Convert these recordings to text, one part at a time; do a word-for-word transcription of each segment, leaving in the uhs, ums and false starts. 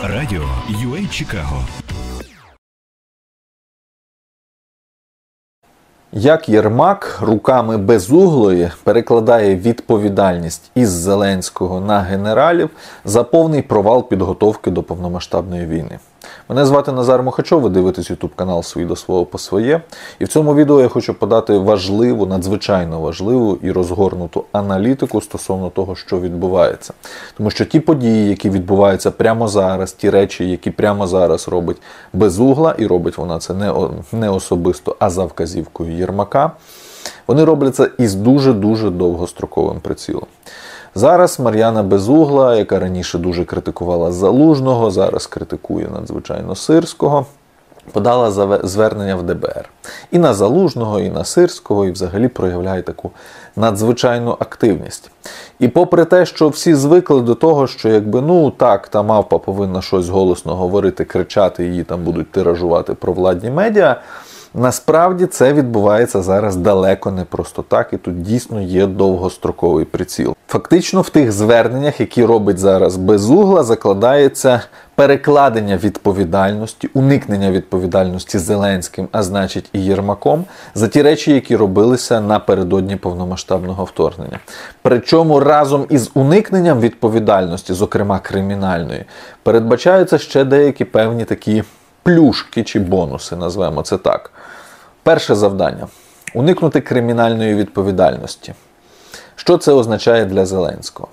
Радіо ю ей Чикаго. Як Єрмак руками Безуглої перекладає відповідальність із Зеленського на генералів за повний провал підготовки до повномасштабної війни. Мене звати Назар Мухачов, ви дивитесь ютуб канал «Свій до свого по своє». І в цьому відео я хочу подати важливу, надзвичайно важливу і розгорнуту аналітику стосовно того, що відбувається. Тому що ті події, які відбуваються прямо зараз, ті речі, які прямо зараз робить Безугла, і робить вона це не, не особисто, а за вказівкою Єрмака, вони роблять це із дуже-дуже довгостроковим прицілом. Зараз Мар'яна Безугла, яка раніше дуже критикувала Залужного, зараз критикує надзвичайно Сирського, подала звернення в де бе ер. І на Залужного, і на Сирського, і взагалі проявляє таку надзвичайну активність. І попри те, що всі звикли до того, що якби, ну так, та мавпа повинна щось голосно говорити, кричати, її там будуть тиражувати провладні медіа, насправді це відбувається зараз далеко не просто так, і тут дійсно є довгостроковий приціл. Фактично в тих зверненнях, які робить зараз Безугла, закладається перекладення відповідальності, уникнення відповідальності Зеленським, а значить і Єрмаком, за ті речі, які робилися напередодні повномасштабного вторгнення. Причому разом із уникненням відповідальності, зокрема кримінальної, передбачаються ще деякі певні такі плюшки чи бонуси, назвемо це так. Перше завдання – уникнути кримінальної відповідальності. Що це означає для Зеленського?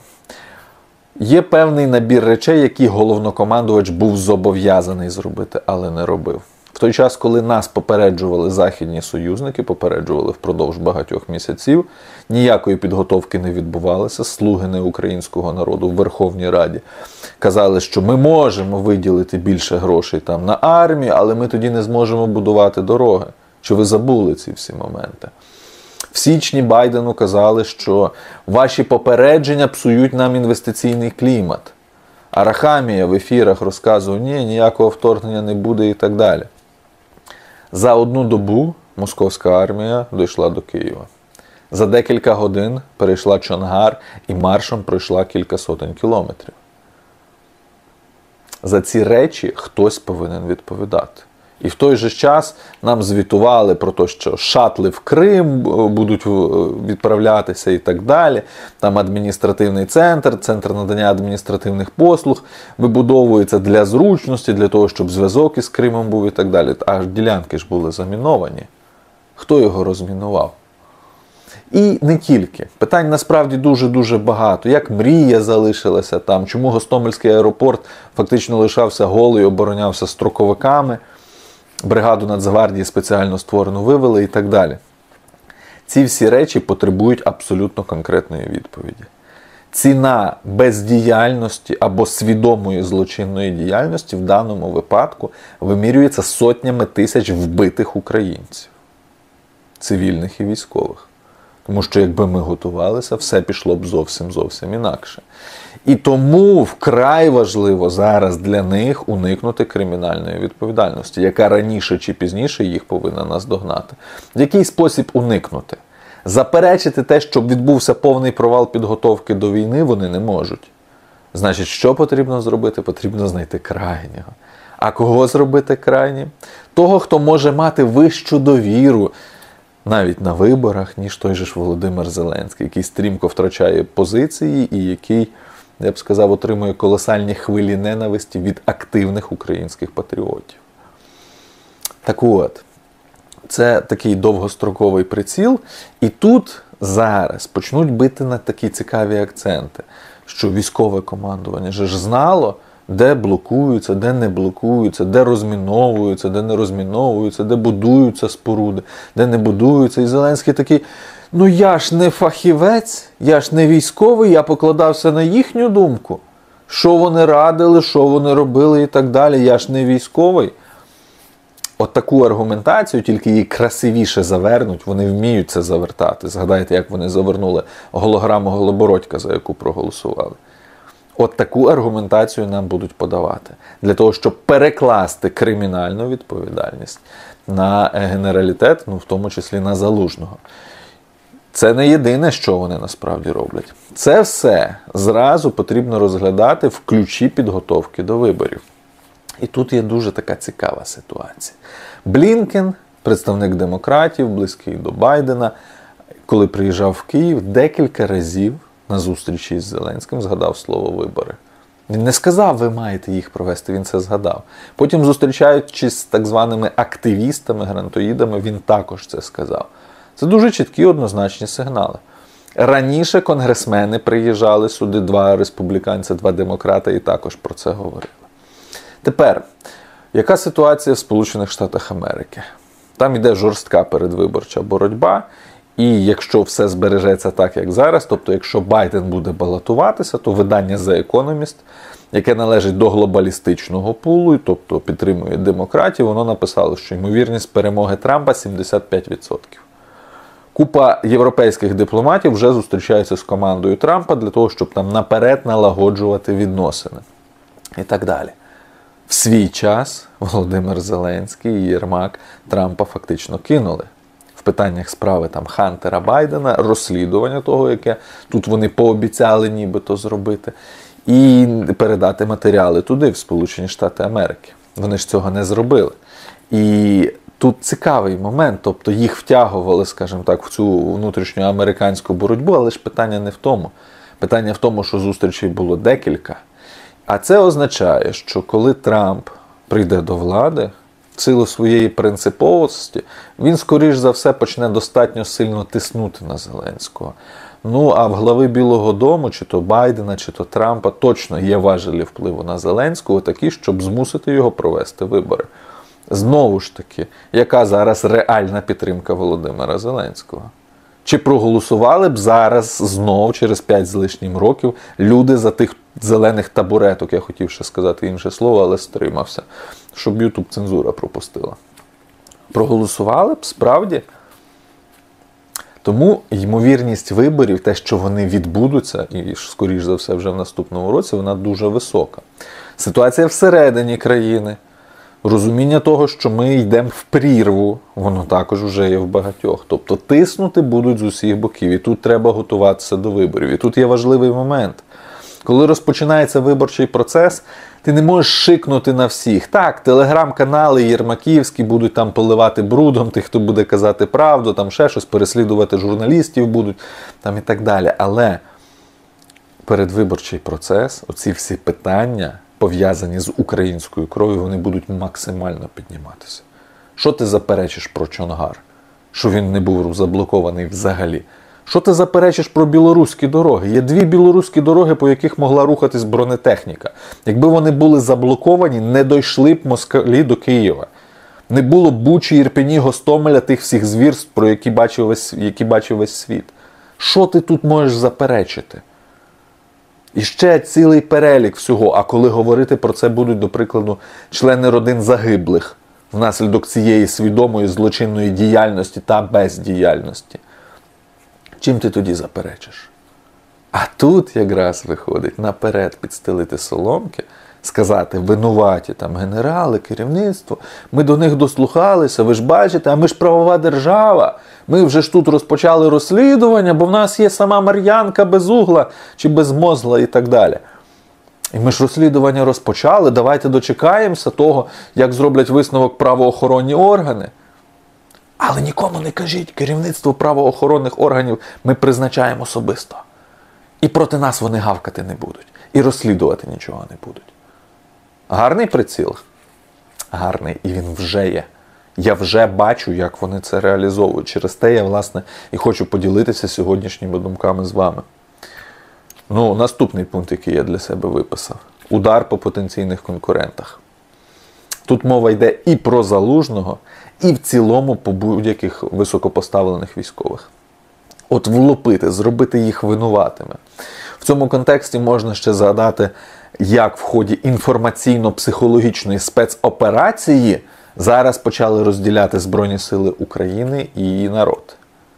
Є певний набір речей, які головнокомандувач був зобов'язаний зробити, але не робив. В той час, коли нас попереджували західні союзники, попереджували впродовж багатьох місяців, ніякої підготовки не відбувалося, слуги неукраїнського народу в Верховній Раді казали, що ми можемо виділити більше грошей там на армію, але ми тоді не зможемо будувати дороги. Чи ви забули ці всі моменти? В січні Байдену казали, що ваші попередження псують нам інвестиційний клімат. Арахамія в ефірах розказував, ні, ніякого вторгнення не буде і так далі. За одну добу московська армія дійшла до Києва. За декілька годин перейшла Чонгар і маршем пройшла кілька сотень кілометрів. За ці речі хтось повинен відповідати. І в той же час нам звітували про те, що шатли в Крим будуть відправлятися і так далі. Там адміністративний центр, центр надання адміністративних послуг вибудовується для зручності, для того, щоб зв'язок із Кримом був і так далі. Аж ділянки ж були заміновані. Хто його розмінував? І не тільки. Питань насправді дуже-дуже багато. Як Мрія залишилася там, чому Гостомельський аеропорт фактично лишався голий, оборонявся строковиками, бригаду Нацгвардії спеціально створену вивели і так далі. Ці всі речі потребують абсолютно конкретної відповіді. Ціна бездіяльності або свідомої злочинної діяльності в даному випадку вимірюється сотнями тисяч вбитих українців. Цивільних і військових. Тому що якби ми готувалися, все пішло б зовсім-зовсім інакше. І тому вкрай важливо зараз для них уникнути кримінальної відповідальності, яка раніше чи пізніше їх повинна наздогнати. В який спосіб уникнути? Заперечити те, щоб відбувся повний провал підготовки до війни, вони не можуть. Значить, що потрібно зробити? Потрібно знайти крайнього. А кого зробити крайнім? Того, хто може мати вищу довіру навіть на виборах, ніж той же ж Володимир Зеленський, який стрімко втрачає позиції і який, я б сказав, отримує колосальні хвилі ненависті від активних українських патріотів. Так от, це такий довгостроковий приціл, і тут зараз почнуть бити на такі цікаві акценти, що військове командування ж знало, де блокуються, де не блокуються, де розміновуються, де не розміновуються, де будуються споруди, де не будуються. І Зеленський такий, ну я ж не фахівець, я ж не військовий, я покладався на їхню думку. Що вони радили, що вони робили і так далі, я ж не військовий. От таку аргументацію, тільки її красивіше завернуть, вони вміють це завертати. Згадайте, як вони завернули голограму Голобородька, за яку проголосували. От таку аргументацію нам будуть подавати. Для того, щоб перекласти кримінальну відповідальність на генералітет, ну в тому числі на Залужного. Це не єдине, що вони насправді роблять. Це все зразу потрібно розглядати в ключі підготовки до виборів. І тут є дуже така цікава ситуація. Блінкен, представник демократів, близький до Байдена, коли приїжджав в Київ, декілька разів на зустрічі з Зеленським згадав слово «вибори». Він не сказав, ви маєте їх провести, він це згадав. Потім, зустрічаючись з так званими активістами, грантоїдами, він також це сказав. Це дуже чіткі однозначні сигнали. Раніше конгресмени приїжджали сюди, два республіканці, два демократи, і також про це говорили. Тепер, яка ситуація в Сполучених Штатах Америки? Там йде жорстка передвиборча боротьба, і якщо все збережеться так, як зараз, тобто якщо Байден буде балотуватися, то видання The Economist, яке належить до глобалістичного пулу, тобто підтримує демократів, воно написало, що ймовірність перемоги Трампа сімдесят п'ять відсотків. Купа європейських дипломатів вже зустрічаються з командою Трампа для того, щоб там наперед налагоджувати відносини. І так далі. В свій час Володимир Зеленський і Єрмак Трампа фактично кинули. В питаннях справи там Хантера Байдена, розслідування того, яке тут вони пообіцяли нібито зробити, і передати матеріали туди, в Сполучені Штати Америки. Вони ж цього не зробили. І тут цікавий момент, тобто їх втягували, скажімо так, в цю внутрішню американську боротьбу, але ж питання не в тому. Питання в тому, що зустрічей було декілька. А це означає, що коли Трамп прийде до влади, в силу своєї принциповості, він, скоріш за все, почне достатньо сильно тиснути на Зеленського. Ну, а в глави Білого дому, чи то Байдена, чи то Трампа, точно є важелі впливу на Зеленського такі, щоб змусити його провести вибори. Знову ж таки, яка зараз реальна підтримка Володимира Зеленського? Чи проголосували б зараз знову, через п'ять з лишнім років, люди за тих зелених табуреток, я хотів ще сказати інше слово, але стримався, щоб Ютуб цензура пропустила. Проголосували б, справді? Тому ймовірність виборів, те, що вони відбудуться, і, скоріш за все, вже в наступному році, вона дуже висока. Ситуація всередині країни, розуміння того, що ми йдемо в прірву, воно також вже є в багатьох. Тобто тиснути будуть з усіх боків, і тут треба готуватися до виборів. І тут є важливий момент. Коли розпочинається виборчий процес, ти не можеш шикнути на всіх. Так, телеграм-канали єрмаківські будуть там поливати брудом тих, хто буде казати правду, там ще щось, переслідувати журналістів будуть, там і так далі. Але передвиборчий процес, оці всі питання, пов'язані з українською кров'ю, вони будуть максимально підніматися. Що ти заперечиш про Чонгар? Що він не був заблокований взагалі? Що ти заперечиш про білоруські дороги? Є дві білоруські дороги, по яких могла рухатись бронетехніка. Якби вони були заблоковані, не дійшли б москалі до Києва. Не було б Бучі, Ірпені, Гостомеля, тих всіх звірств, про які бачив весь, які бачив весь світ. Що ти тут можеш заперечити? І ще цілий перелік всього. А коли говорити про це будуть, до прикладу, члени родин загиблих внаслідок цієї свідомої злочинної діяльності та бездіяльності. Чим ти тоді заперечиш? А тут якраз виходить наперед підстелити соломки, сказати, винуваті там генерали, керівництво, ми до них дослухалися, ви ж бачите, а ми ж правова держава, ми вже ж тут розпочали розслідування, бо в нас є сама Мар'янка Безугла чи Безмозгла і так далі. І ми ж розслідування розпочали, давайте дочекаємося того, як зроблять висновок правоохоронні органи. Але нікому не кажіть, керівництво правоохоронних органів ми призначаємо особисто. І проти нас вони гавкати не будуть. І розслідувати нічого не будуть. Гарний приціл? Гарний. І він вже є. Я вже бачу, як вони це реалізовують. Через те я, власне, і хочу поділитися сьогоднішніми думками з вами. Ну, наступний пункт, який я для себе виписав. Удар по потенційних конкурентах. Тут мова йде і про Залужного, і в цілому по будь-яких високопоставлених військових. От влупити, зробити їх винуватими. В цьому контексті можна ще згадати, як в ході інформаційно-психологічної спецоперації зараз почали розділяти Збройні Сили України і її народ.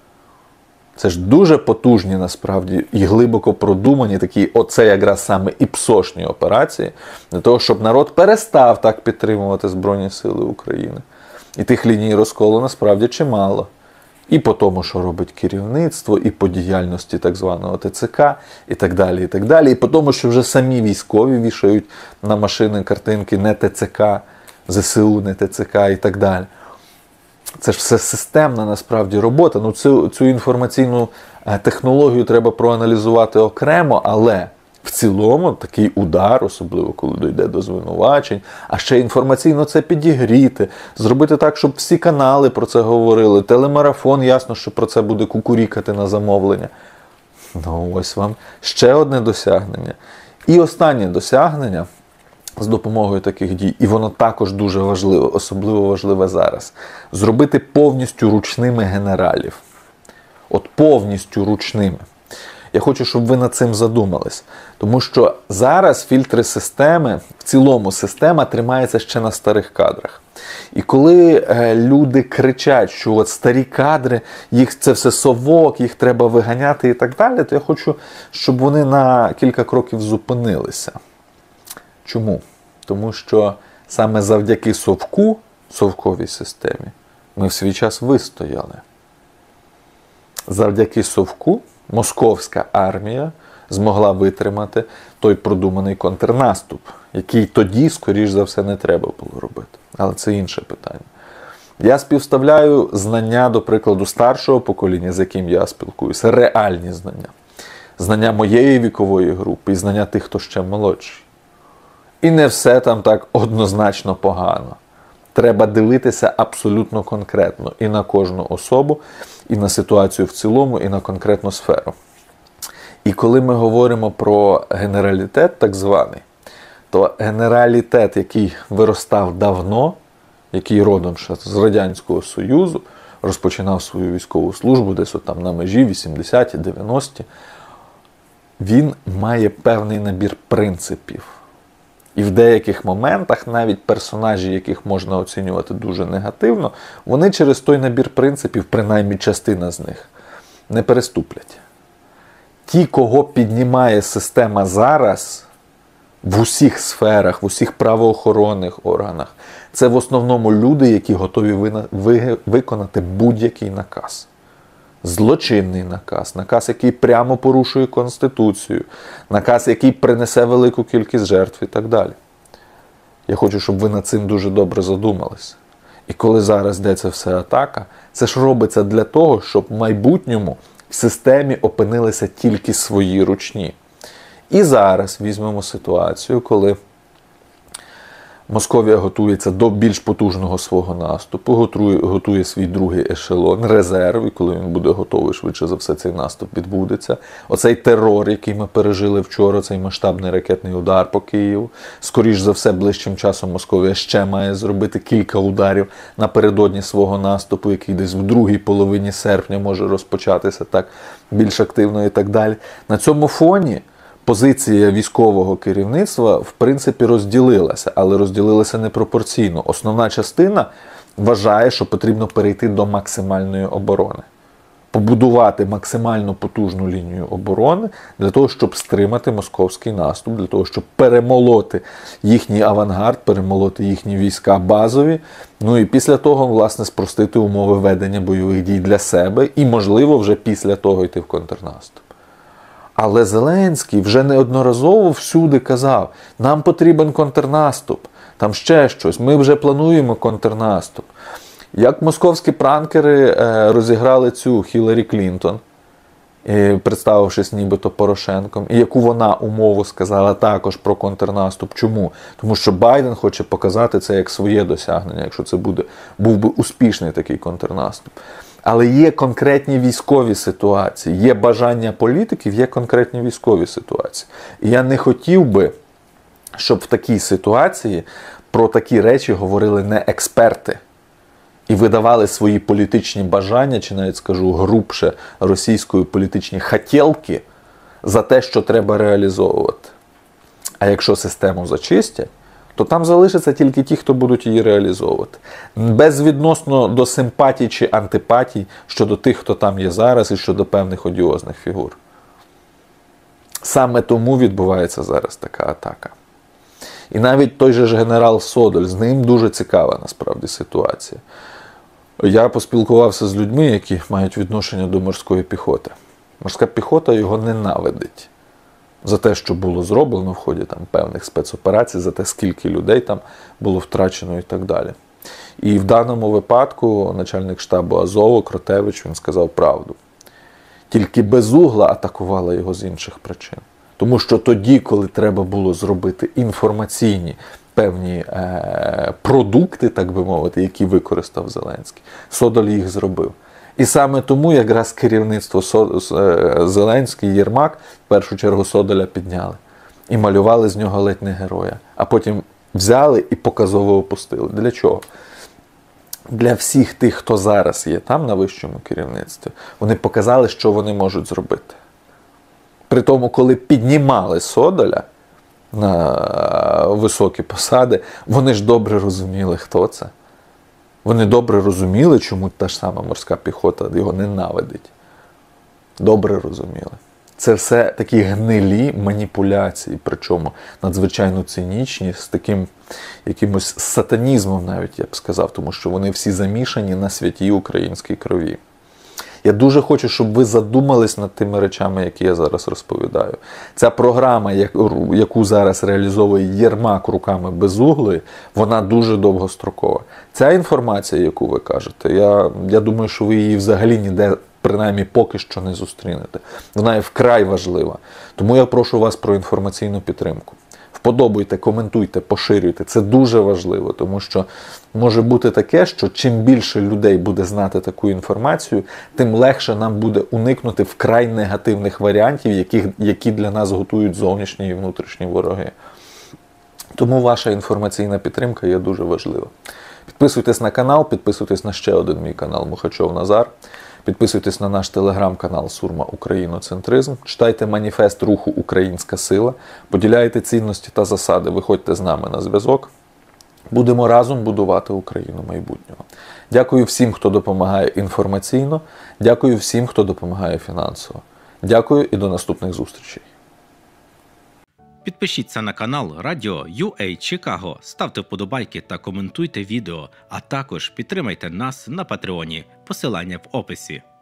Це ж дуже потужні, насправді, і глибоко продумані такі, оце якраз саме іпсошні операції, для того, щоб народ перестав так підтримувати Збройні Сили України. І тих ліній розколу насправді чимало. І по тому, що робить керівництво, і по діяльності так званого Те Це Ка, і так далі, і так далі. І по тому, що вже самі військові вішають на машини картинки не Те Це Ка, Зе Се У, не Те Це Ка і так далі. Це ж все системна насправді робота. Ну, цю, цю інформаційну технологію треба проаналізувати окремо, але в цілому такий удар, особливо коли дійде до звинувачень, а ще інформаційно це підігріти, зробити так, щоб всі канали про це говорили, телемарафон, ясно, що про це буде кукурікати на замовлення. Ну ось вам ще одне досягнення. І останнє досягнення з допомогою таких дій, і воно також дуже важливе, особливо важливе зараз, зробити повністю ручними генералів. От повністю ручними. Я хочу, щоб ви над цим задумались. Тому що зараз фільтри системи, в цілому система тримається ще на старих кадрах. І коли е, люди кричать, що от старі кадри, їх це все совок, їх треба виганяти і так далі, то я хочу, щоб вони на кілька кроків зупинилися. Чому? Тому що саме завдяки совку, совковій системі, ми в свій час вистояли. Завдяки совку московська армія змогла витримати той продуманий контрнаступ, який тоді, скоріш за все, не треба було робити. Але це інше питання. Я співставляю знання, до прикладу, старшого покоління, з яким я спілкуюся, реальні знання. Знання моєї вікової групи і знання тих, хто ще молодший. І не все там так однозначно погано. Треба дивитися абсолютно конкретно і на кожну особу, і на ситуацію в цілому, і на конкретну сферу. І коли ми говоримо про генералітет так званий, то генералітет, який виростав давно, який родом ще з Радянського Союзу, розпочинав свою військову службу десь от там на межі вісімдесяті, дев'яності, він має певний набір принципів. І в деяких моментах навіть персонажі, яких можна оцінювати дуже негативно, вони через той набір принципів, принаймні частина з них, не переступлять. Ті, кого піднімає система зараз, в усіх сферах, в усіх правоохоронних органах, це в основному люди, які готові виконати будь-який наказ. Злочинний наказ, наказ, який прямо порушує Конституцію, наказ, який принесе велику кількість жертв і так далі. Я хочу, щоб ви над цим дуже добре задумалися. І коли зараз йдеться все атака, це ж робиться для того, щоб в майбутньому в системі опинилися тільки свої ручні. І зараз візьмемо ситуацію, коли Московія готується до більш потужного свого наступу, готує, готує свій другий ешелон, резерв, і коли він буде готовий, швидше за все цей наступ відбудеться. Оцей терор, який ми пережили вчора, цей масштабний ракетний удар по Києву, скоріш за все, ближчим часом Московія ще має зробити кілька ударів напередодні свого наступу, який десь в другій половині серпня може розпочатися так більш активно і так далі. На цьому фоні позиція військового керівництва, в принципі, розділилася, але розділилася непропорційно. Основна частина вважає, що потрібно перейти до максимальної оборони. Побудувати максимально потужну лінію оборони для того, щоб стримати московський наступ, для того, щоб перемолоти їхній авангард, перемолоти їхні війська базові, ну і після того, власне, спростити умови ведення бойових дій для себе і, можливо, вже після того йти в контрнаступ. Але Зеленський вже неодноразово всюди казав, нам потрібен контрнаступ, там ще щось, ми вже плануємо контрнаступ. Як московські пранкери розіграли цю Хіларі Клінтон, представившись нібито Порошенком, і яку вона умову сказала також про контрнаступ. Чому? Тому що Байден хоче показати це як своє досягнення, якщо це буде, був би успішний такий контрнаступ. Але є конкретні військові ситуації, є бажання політиків, є конкретні військові ситуації. І я не хотів би, щоб в такій ситуації про такі речі говорили не експерти і видавали свої політичні бажання, чи навіть, скажу, грубше російської політичні хотєлки за те, що треба реалізовувати. А якщо систему зачистять, то там залишаться тільки ті, хто будуть її реалізовувати. Безвідносно до симпатій чи антипатій щодо тих, хто там є зараз, і щодо певних одіозних фігур. Саме тому відбувається зараз така атака. І навіть той же ж генерал Содоль, з ним дуже цікава насправді ситуація. Я поспілкувався з людьми, які мають відношення до морської піхоти. Морська піхота його ненавидить за те, що було зроблено в ході там певних спецоперацій, за те, скільки людей там було втрачено і так далі. І в даному випадку начальник штабу Азову Кротевич, він сказав правду. Тільки Безугла атакувала його з інших причин. Тому що тоді, коли треба було зробити інформаційні певні е, продукти, так би мовити, які використав Зеленський, Содоль їх зробив. І саме тому якраз керівництво Зеленський, Єрмак, в першу чергу Содоля підняли. І малювали з нього ледь не героя. А потім взяли і показово опустили. Для чого? Для всіх тих, хто зараз є там на вищому керівництві, вони показали, що вони можуть зробити. При тому, коли піднімали Содоля на високі посади, вони ж добре розуміли, хто це. Вони добре розуміли, чому та ж сама морська піхота його ненавидить. Добре розуміли. Це все такі гнилі маніпуляції, причому надзвичайно цинічні, з таким якимось сатанізмом навіть, я б сказав, тому що вони всі замішані на святій українській крові. Я дуже хочу, щоб ви задумались над тими речами, які я зараз розповідаю. Ця програма, яку зараз реалізовує Єрмак руками Безуглої, вона дуже довгострокова. Ця інформація, яку ви кажете, я, я думаю, що ви її взагалі ніде, принаймні поки що, не зустрінете. Вона є вкрай важлива. Тому я прошу вас про інформаційну підтримку. Вподобайте, коментуйте, поширюйте. Це дуже важливо, тому що може бути таке, що чим більше людей буде знати таку інформацію, тим легше нам буде уникнути вкрай негативних варіантів, які, які для нас готують зовнішні і внутрішні вороги. Тому ваша інформаційна підтримка є дуже важлива. Підписуйтесь на канал, підписуйтесь на ще один мій канал Мухачов Назар. Підписуйтесь на наш телеграм-канал Сурма Україноцентризм, читайте маніфест руху «Українська сила», поділяйте цінності та засади, виходьте з нами на зв'язок. Будемо разом будувати Україну майбутнього. Дякую всім, хто допомагає інформаційно, дякую всім, хто допомагає фінансово. Дякую і до наступних зустрічей. Підпишіться на канал Радіо ю ей Чикаго, ставте вподобайки та коментуйте відео, а також підтримайте нас на Патреоні. Посилання в описі.